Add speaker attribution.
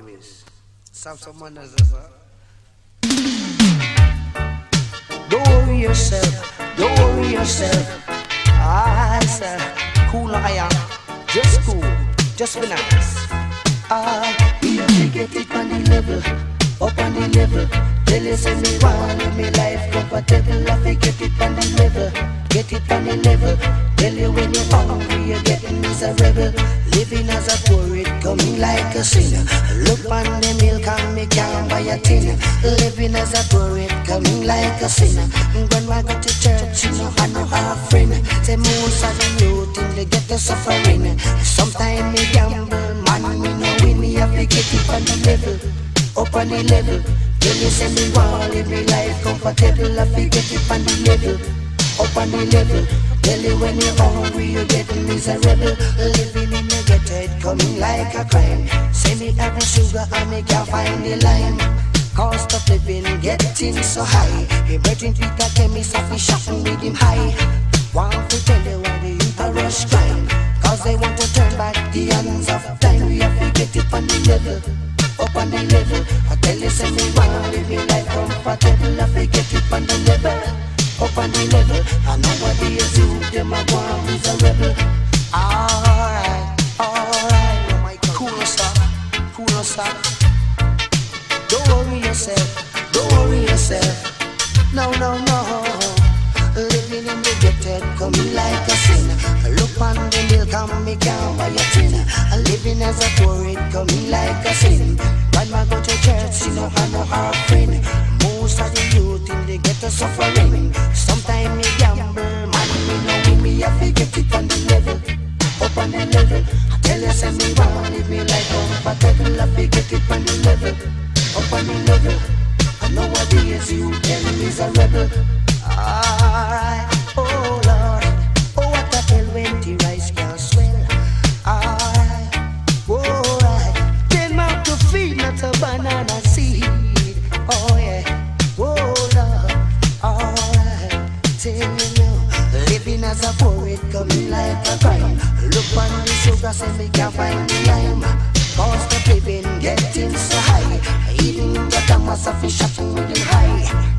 Speaker 1: optimist. Some manners, sir. Don't worry yourself, don't worry yourself. I sir, cool I am, just cool, just be nice. We have to get it on the level, up on the level. Tell you say me want live me life comfortable. I fi get it on the level, get it on the level. Tell you when you're hungry, you're getting miserable. Living as a poet, coming like a sinner. Look on the milk and me can't buy a tin. Living as a poet, coming like a sinner. When I go to church, you know I know her friend. Say most of the youth in the ghetto suffering. Sometimes me gamble, man, me no win. Me have to get it on the level, up on the level. Tell you say me want live me life comfortable. I fi get it on the level, up on the level. Tell you when you're hungry, you're getting miserable. Living in the ghetto, it coming like a crime. Say me have the sugar and me can't find the lime. Cost of living getting so high. He betting Peter chemist off his shopping with him high. Want to tell you why the youth are rush crime, cause they want to turn back the hands of time. We have to get it on the level, up on the level. I tell you say me want live your life comfortable. I have to get it on the level, up on the level. And nobody is you, them a go and miserable. Alright, oh my God. Cool sir. Don't worry yourself, don't worry yourself. No. Living in the ghetto, coming like a sinner. Look on the milk and me can't buy a tin. Living as a poet, coming like a sin. Grandma go to church, you know I know her friend. Most of the youth in the ghetto suffering. Sometimes me gamble, man, me know when me have to get it on the level, up on the level. I tell you say me want live me life comfortable. I have to get it on the level, up on the level. And nowadays you tell me is a rebel. Alright, oh Lord, oh what a tell when the rice can swell. Alright, alright, then mouth to feed, not a banana seed. Oh yeah, oh Lord, alright, tell you now, living as a poet, coming like a crime. Look on the sugar, say me can't find the lime. Cost of living getting so high. Even the Thomas of fish shopping with him high.